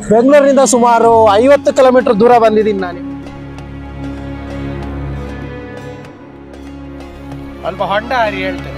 ಬೆಂಗಳೂರಿನಿಂದ ಸುಮಾರು 50 ಕಿಲೋಮೀಟರ್ ದೂರ ಬಂದಿದ್ದೀನಿ ನಾನು. ಸ್ವಲ್ಪ ಹೊಂಡ ಹಾರಿ ಹೇಳ್ತೇನೆ.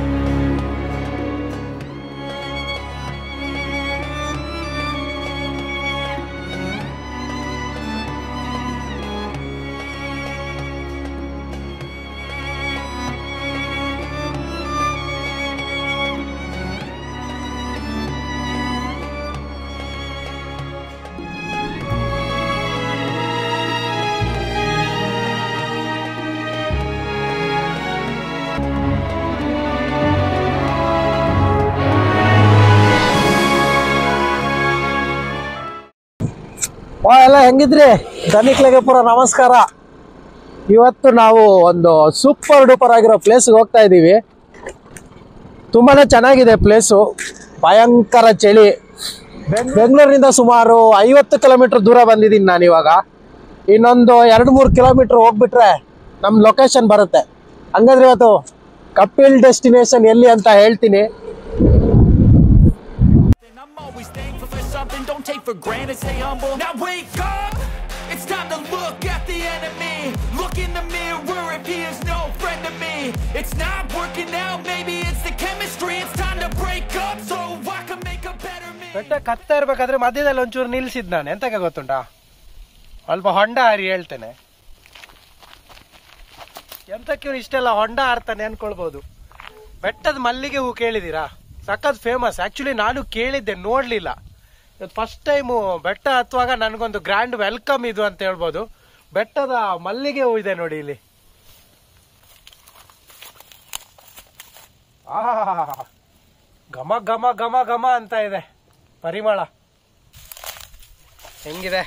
ಎಲ್ಲ ಹೆಂಗಿದ್ರಿ ಧನಿಕ್ಲೆಗೆ ಪೂರ ನಮಸ್ಕಾರ. ಇವತ್ತು ನಾವು ಒಂದು ಸೂಪರ್ ಡೂಪರ್ ಆಗಿರೋ ಪ್ಲೇಸ್ಗೆ ಹೋಗ್ತಾ ಇದ್ದೀವಿ. ತುಂಬಾನೇ ಚೆನ್ನಾಗಿದೆ ಪ್ಲೇಸು, ಭಯಂಕರ ಚಳಿ. ಬೆಂಗಳೂರಿನಿಂದ ಸುಮಾರು 50 ಕಿಲೋಮೀಟರ್ ದೂರ ಬಂದಿದ್ದೀನಿ ನಾನು ಇವಾಗ. ಇನ್ನೊಂದು 2-3 ಕಿಲೋಮೀಟರ್ ಹೋಗ್ಬಿಟ್ರೆ ನಮ್ಮ ಲೊಕೇಶನ್ ಬರುತ್ತೆ. ಹಂಗಾದ್ರೆ ಇವತ್ತು ಕಪಿಲ್ ಡೆಸ್ಟಿನೇಷನ್ ಎಲ್ಲಿ ಅಂತ ಹೇಳ್ತೀನಿ. Don't take for granted, stay humble. Now wake up, it's time to look at the enemy. Look in the mirror if he is no friend to me. It's not working out, maybe it's the chemistry. It's time to break up so I can make a better me. ಬೆಟ್ಟ ಕತ್ತಾ ಇರ್ಬೇಕಾದ್ರೆ ಮಧ್ಯದಲ್ಲಿ ಒಂಚೂರು ನಿಲ್ಸಿದ್ ನಾನು. ಎಂತಕ್ಕೆ ಗೊತ್ತುಂಟಾ, ಸ್ವಲ್ಪ ಹೊಂಡ ಹಾರಿ ಹೇಳ್ತೇನೆ. ಎಂತಕ್ಕೆ ಇಷ್ಟೆಲ್ಲ ಹೊಂಡ ಹಾರ್ತಾನೆ ಅನ್ಕೊಳ್ಬಹುದು. ಬೆಟ್ಟದ ಮಲ್ಲಿಗೆ ಹೂ ಕೇಳಿದೀರಾ? ಸಖತ್ ಫೇಮಸ್. ಆಕ್ಚುಲಿ ನಾನು ಕೇಳಿದ್ದೆ, ನೋಡ್ಲಿಲ್ಲ. ಇವತ್ತು ಫಸ್ಟ್ ಟೈಮು ಬೆಟ್ಟ ಹತ್ತುವಾಗ ನನಗೊಂದು ಗ್ರ್ಯಾಂಡ್ ವೆಲ್ಕಮ್ ಇದು ಅಂತ ಹೇಳ್ಬೋದು. ಬೆಟ್ಟದ ಮಲ್ಲಿಗೆ ಹೂ ಇದೆ ನೋಡಿ ಇಲ್ಲಿ. ಘಮ ಘಮ ಘಮ ಘಮ ಅಂತ ಇದೆ ಪರಿಮಳ. ಹೆಂಗಿದೆ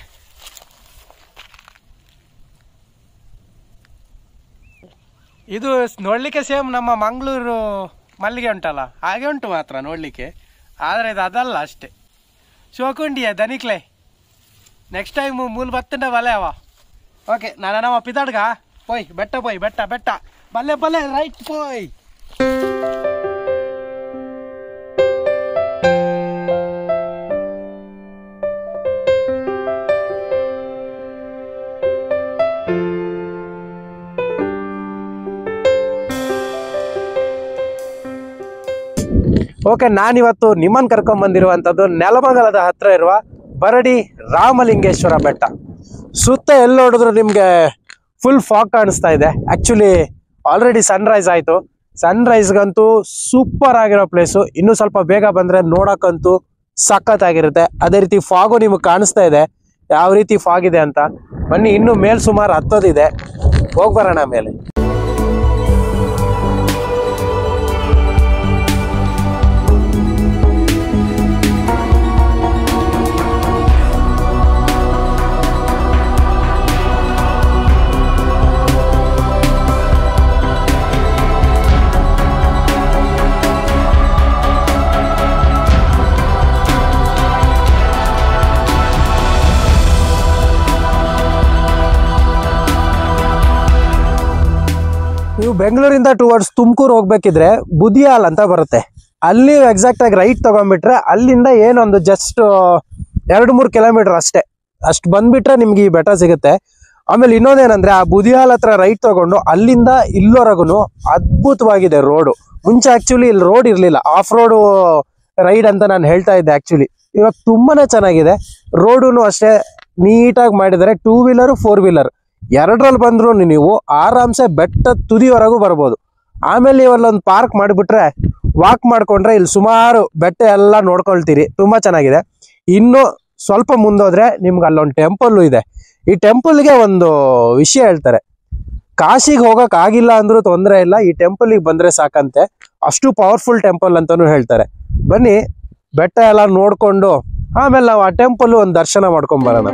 ಇದು? ನೋಡ್ಲಿಕ್ಕೆ ಸೇಮ್ ನಮ್ಮ ಮಂಗಳೂರು ಮಲ್ಲಿಗೆ ಉಂಟಲ್ಲ ಹಾಗೆ ಉಂಟು ಮಾತ್ರ ನೋಡ್ಲಿಕ್ಕೆ, ಆದ್ರೆ ಇದು ಅದಲ್ಲ ಅಷ್ಟೇ. ಶೋಕುಂಡಿಯ ದನಿಕ್ಲೆ ನೆಕ್ಸ್ಟ್ ಟೈಮ್ ಮೂಲ ಬತ್ತಂಡ ಬಲೆ ಅವ. ಓಕೆ, ನಾನು ನಮ್ಮ ಪಿತಾಡ್ಗ ಪೋಯ್ ಬೆಟ್ಟ ಪೋಯ್ ಬೆಟ್ಟ ಬೆಟ್ಟ ಬಲ್ಲೆ ಬಲ್ಲೆ ರೈಟ್ ಪೋಯ್. ಓಕೆ, ನಾನಿವತ್ತು ನಿಮ್ಮನ್ನು ಕರ್ಕೊಂಡ್ಬಂದಿರುವಂಥದ್ದು ನೆಲಮಂಗಲದ ಹತ್ರ ಇರುವ ಬರಡಿ ರಾಮಲಿಂಗೇಶ್ವರ ಬೆಟ್ಟ. ಸುತ್ತ ಎಲ್ಲಿ ನೋಡಿದ್ರು ನಿಮಗೆ ಫುಲ್ ಫಾಗ್ ಕಾಣಿಸ್ತಾ ಇದೆ. ಆ್ಯಕ್ಚುಲಿ ಆಲ್ರೆಡಿ ಸನ್ರೈಸ್ ಆಯಿತು. ಸನ್ರೈಸ್ಗಂತೂ ಸೂಪರ್ ಆಗಿರೋ ಪ್ಲೇಸು. ಇನ್ನೂ ಸ್ವಲ್ಪ ಬೇಗ ಬಂದರೆ ನೋಡೋಕ್ಕಂತೂ ಸಖತ್ತಾಗಿರುತ್ತೆ. ಅದೇ ರೀತಿ ಫಾಗು ನಿಮಗೆ ಕಾಣಿಸ್ತಾ ಇದೆ, ಯಾವ ರೀತಿ ಫಾಗ್ ಇದೆ ಅಂತ. ಬನ್ನಿ, ಇನ್ನೂ ಮೇಲೆ ಸುಮಾರು ಹತ್ತೋದಿದೆ, ಹೋಗ್ಬರೋಣ ಮೇಲೆ. ನೀವು ಬೆಂಗಳೂರಿಂದ ಟುವರ್ಡ್ಸ್ ತುಮಕೂರು ಹೋಗ್ಬೇಕಿದ್ರೆ ಬುದಿಯಾಲ್ ಅಂತ ಬರುತ್ತೆ. ಅಲ್ಲಿ ಎಕ್ಸಾಕ್ಟ್ ಆಗಿ ರೈಟ್ ತಗೊಂಡ್ಬಿಟ್ರೆ ಅಲ್ಲಿಂದ ಏನೊಂದು ಜಸ್ಟ್ 2-3 ಕಿಲೋಮೀಟರ್ ಅಷ್ಟೇ. ಅಷ್ಟು ಬಂದ್ಬಿಟ್ರೆ ನಿಮ್ಗೆ ಈ ಬೆಟ್ಟ ಸಿಗುತ್ತೆ. ಆಮೇಲೆ ಇನ್ನೊಂದೇನಂದ್ರೆ, ಆ ಬುದಿಯಾಲ್ ಹತ್ರ ರೈಟ್ ತಗೊಂಡು ಅಲ್ಲಿಂದ ಇಲ್ಲವರೆಗೂ ಅದ್ಭುತವಾಗಿದೆ ರೋಡು. ಮುಂಚೆ ಆಕ್ಚುಲಿ ಇಲ್ಲಿ ರೋಡ್ ಇರಲಿಲ್ಲ, ಆಫ್ ರೋಡು ರೈಡ್ ಅಂತ ನಾನು ಹೇಳ್ತಾ ಇದ್ದೆ. ಆಕ್ಚುಲಿ ಇವಾಗ ತುಂಬಾನೇ ಚೆನ್ನಾಗಿದೆ. ರೋಡುನು ಅಷ್ಟೇ ನೀಟಾಗಿ ಮಾಡಿದ್ದಾರೆ. 2 ವೀಲರ್ 4 ವೀಲರ್ ಎರಡರಲ್ಲಿ ಬಂದ್ರು ನೀವು ಆರಾಮ್ಸೆ ಬೆಟ್ಟ ತುದಿವರೆಗೂ ಬರ್ಬೋದು. ಆಮೇಲೆ ಇವಲ್ಲೊಂದು ಪಾರ್ಕ್ ಮಾಡಿಬಿಟ್ರೆ ವಾಕ್ ಮಾಡ್ಕೊಂಡ್ರೆ ಇಲ್ಲಿ ಸುಮಾರು ಬೆಟ್ಟ ಎಲ್ಲ ನೋಡ್ಕೊಳ್ತೀರಿ. ತುಂಬಾ ಚೆನ್ನಾಗಿದೆ. ಇನ್ನು ಸ್ವಲ್ಪ ಮುಂದೋದ್ರೆ ನಿಮ್ಗೆ ಅಲ್ಲೊಂದು ಟೆಂಪಲ್ ಇದೆ. ಈ ಟೆಂಪಲ್ಗೆ ಒಂದು ವಿಷಯ ಹೇಳ್ತಾರೆ, ಕಾಶಿಗೆ ಹೋಗಕ್ ಆಗಿಲ್ಲ ಅಂದ್ರೂ ತೊಂದರೆ ಇಲ್ಲ, ಈ ಟೆಂಪಲ್ಗೆ ಬಂದ್ರೆ ಸಾಕಂತೆ. ಅಷ್ಟು ಪವರ್ಫುಲ್ ಟೆಂಪಲ್ ಅಂತಾನು ಹೇಳ್ತಾರೆ. ಬನ್ನಿ, ಬೆಟ್ಟ ಎಲ್ಲ ನೋಡ್ಕೊಂಡು ಆಮೇಲೆ ನಾವು ಆ ಟೆಂಪಲ್ ಒಂದು ದರ್ಶನ ಮಾಡ್ಕೊಂಡ್ ಬರೋಣ.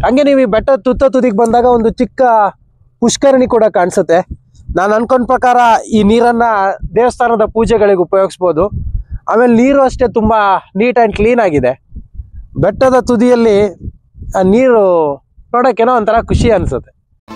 ಹಂಗೆ ನೀವು ಈ ಬೆಟ್ಟ ತುದಿಗೆ ಬಂದಾಗ ಒಂದು ಚಿಕ್ಕ ಪುಷ್ಕರಣಿ ಕೂಡ ಕಾಣಿಸುತ್ತೆ. ನಾನು ಅನ್ಕೊಂಡ ಪ್ರಕಾರ ಈ ನೀರನ್ನ ದೇವಸ್ಥಾನದ ಪೂಜೆಗಳಿಗೆ ಉಪಯೋಗಿಸ್ಬೋದು. ಆಮೇಲೆ ನೀರು ಅಷ್ಟೇ ತುಂಬಾ ನೀಟ್ ಆ್ಯಂಡ್ ಕ್ಲೀನ್ ಆಗಿದೆ. ಬೆಟ್ಟದ ತುದಿಯಲ್ಲಿ ಆ ನೀರು ನೋಡೋಕ್ಕೇನೋ ಒಂಥರ ಖುಷಿ ಅನಿಸುತ್ತೆ.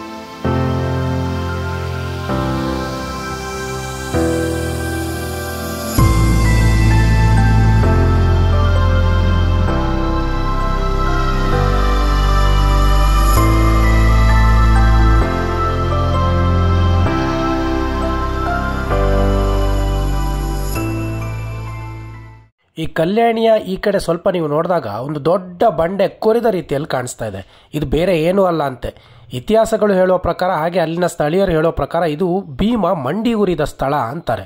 ಈ ಕಲ್ಯಾಣಿಯ ಈ ಕಡೆ ಸ್ವಲ್ಪ ನೀವು ನೋಡಿದಾಗ ಒಂದು ದೊಡ್ಡ ಬಂಡೆ ಕೊರಿದ ರೀತಿಯಲ್ಲಿ ಕಾಣಿಸ್ತಾ ಇದೆ. ಇದು ಬೇರೆ ಏನೂ ಅಲ್ಲ ಅಂತೆ. ಇತಿಹಾಸಗಳು ಹೇಳುವ ಪ್ರಕಾರ, ಹಾಗೆ ಅಲ್ಲಿನ ಸ್ಥಳೀಯರು ಹೇಳುವ ಪ್ರಕಾರ ಇದು ಭೀಮ ಮಂಡಿ ಊರಿದ ಸ್ಥಳ ಅಂತಾರೆ.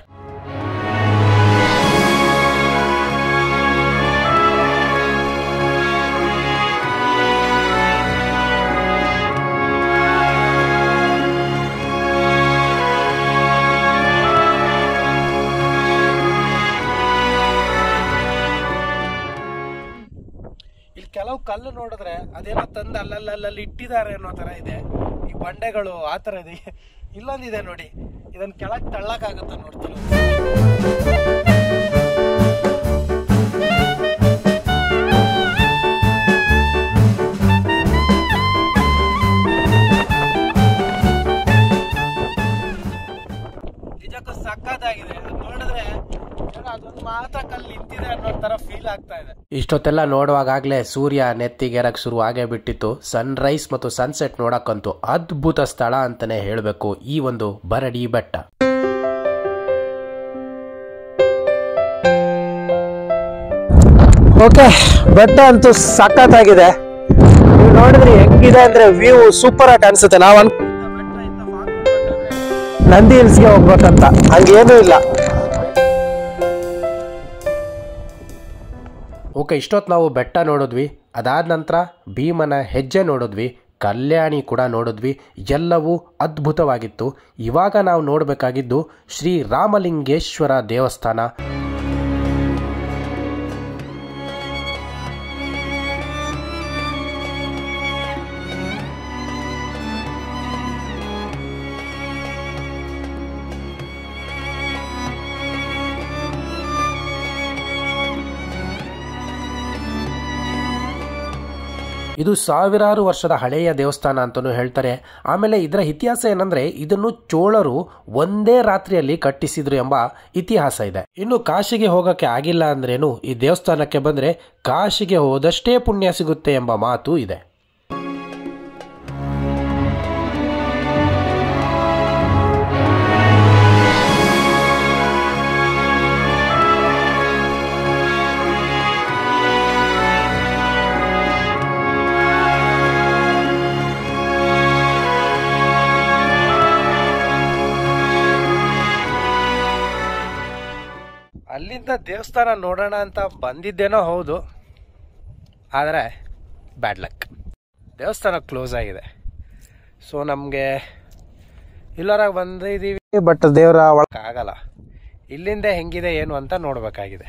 ಕೆಲವು ಕಲ್ಲು ನೋಡಿದ್ರೆ ಅದೇನೋ ತಂದು ಅಲ್ಲಲ್ಲಿ ಇಟ್ಟಿದ್ದಾರೆ ಅನ್ನೋ ತರ ಇದೆ. ಈ ಬಂಡೆಗಳು ಆ ತರ ಇದೆ. ಇಲ್ಲೊಂದಿದೆ ನೋಡಿ, ಇದನ್ನ ಕೆಳಗೆ ತಳ್ಳಕ್ಕಾಗತ್ತ ನೋಡ್ತಾರೆ. ನಿಜಕ್ಕೂ ಸಕ್ಕತ್ತಾಗಿದೆ. ನೋಡಿದ್ರೆ ಅದೊಂದು ಮಾತ್ರ ಕಲ್ಲು ನಿಂತಿದೆ ಅನ್ನೋ ತರ ಫೀಲ್ ಆಗ್ತಾ ಇದೆ. ಇಷ್ಟೊತ್ತೆಲ್ಲ ನೋಡುವಾಗಲೇ ಸೂರ್ಯ ನೆತ್ತಿಗೇರಕ್ ಶುರು ಆಗೇ ಬಿಟ್ಟಿತ್ತು. ಸನ್ ರೈಸ್ ಮತ್ತು ಸನ್ಸೆಟ್ ನೋಡಕ್ಕಂತೂ ಅದ್ಭುತ ಸ್ಥಳ ಅಂತಾನೆ ಹೇಳಬೇಕು ಈ ಒಂದು ಬರಡಿ ಬೆಟ್ಟ. ಓಕೆ, ಬೆಟ್ಟ ಅಂತೂ ಸಖತ್ತಾಗಿದೆ. ನೀವು ನೋಡಿದ್ರಿ ಹೆಂಗಿದೆ ಅಂದ್ರೆ ವ್ಯೂ ಸೂಪರ್ ಆಗಿ ಕಾಣಿಸುತ್ತೆ. ನಾವು ನಂದಿ ಹಿಲ್ಸ್ಗೆ ಹೋಗ್ಬೇಕಂತ ಹಂಗೇನೂ ಇಲ್ಲ. ಓಕೆ, ಇಷ್ಟೊತ್ತು ನಾವು ಬೆಟ್ಟ ನೋಡಿದ್ವಿ. ಅದಾದ ನಂತರ ಭೀಮನ ಹೆಜ್ಜೆ ನೋಡಿದ್ವಿ, ಕಲ್ಯಾಣಿ ಕೂಡ ನೋಡಿದ್ವಿ. ಎಲ್ಲವೂ ಅದ್ಭುತವಾಗಿತ್ತು. ಇವಾಗ ನಾವು ನೋಡಬೇಕಾಗಿದ್ದು ಶ್ರೀ ರಾಮಲಿಂಗೇಶ್ವರ ದೇವಸ್ಥಾನ. ಇದು ಸಾವಿರಾರು ವರ್ಷದ ಹಳೆಯ ದೇವಸ್ಥಾನ ಅಂತಲೂ ಹೇಳ್ತಾರೆ. ಆಮೇಲೆ ಇದರ ಇತಿಹಾಸ ಏನಂದ್ರೆ, ಇದನ್ನು ಚೋಳರು ಒಂದೇ ರಾತ್ರಿಯಲ್ಲಿ ಕಟ್ಟಿಸಿದ್ರು ಎಂಬ ಇತಿಹಾಸ ಇದೆ. ಇನ್ನು ಕಾಶಿಗೆ ಹೋಗಕ್ಕೆ ಆಗಿಲ್ಲ ಅಂದ್ರೇನು, ಈ ದೇವಸ್ಥಾನಕ್ಕೆ ಬಂದ್ರೆ ಕಾಶಿಗೆ ಹೋದಷ್ಟೇ ಪುಣ್ಯ ಸಿಗುತ್ತೆ ಎಂಬ ಮಾತು ಇದೆ. ಅಲ್ಲಿಂದ ದೇವಸ್ಥಾನ ನೋಡೋಣ ಅಂತ ಬಂದಿದ್ದೇನೋ ಹೌದು, ಆದರೆ ಬ್ಯಾಡ್ ಲಕ್, ದೇವಸ್ಥಾನ ಕ್ಲೋಸ್ ಆಗಿದೆ. ಸೊ ನಮಗೆ ಇಲ್ಲರಾಗ ಬಂದಿದ್ದೀವಿ, ಬಟ್ ದೇವರ ಆಗಲ್ಲ. ಇಲ್ಲಿಂದ ಹೆಂಗಿದೆ ಏನು ಅಂತ ನೋಡಬೇಕಾಗಿದೆ.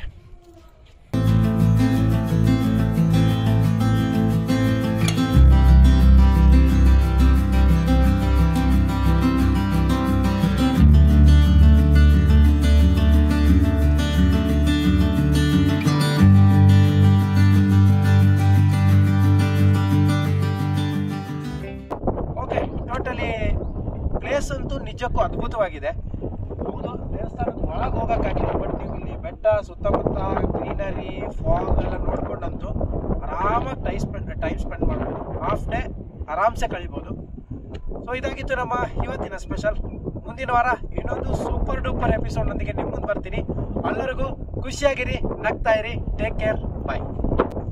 ಪ್ಲೇಸ್ ಅಂತೂ ನಿಜಕ್ಕೂ ಅದ್ಭುತವಾಗಿದೆ. ಹೌದು, ದೇವಸ್ಥಾನದ ಒಳಗೆ ಹೋಗೋಕ್ಕಾಗಿಲ್ಲ, ಬಟ್ ನೀವು ಇಲ್ಲಿ ಬೆಟ್ಟ ಸುತ್ತಮುತ್ತ ಗ್ರೀನರಿ ಫಾಗ್ ಎಲ್ಲ ನೋಡ್ಕೊಂಡಂತೂ ಆರಾಮಾಗಿ ಟೈಮ್ ಸ್ಪೆಂಡ್ ಮಾಡ್ಬೋದು. ಹಾಫ್ ಡೇ ಆರಾಮ್ಸೆ ಕಳಿಬೋದು. ಸೊ ಇದಾಗಿತ್ತು ನಮ್ಮ ಇವತ್ತಿನ ಸ್ಪೆಷಲ್. ಮುಂದಿನ ವಾರ ಇನ್ನೊಂದು ಸೂಪರ್ ಡೂಪರ್ ಎಪಿಸೋಡ್ನೊಂದಿಗೆ ನಿಮ್ಮ ಮುಂದೆ ಬರ್ತೀನಿ. ಎಲ್ಲರಿಗೂ ಖುಷಿಯಾಗಿರಿ, ನಗ್ತಾ ಇರಿ, ಟೇಕ್ ಕೇರ್, ಬಾಯ್.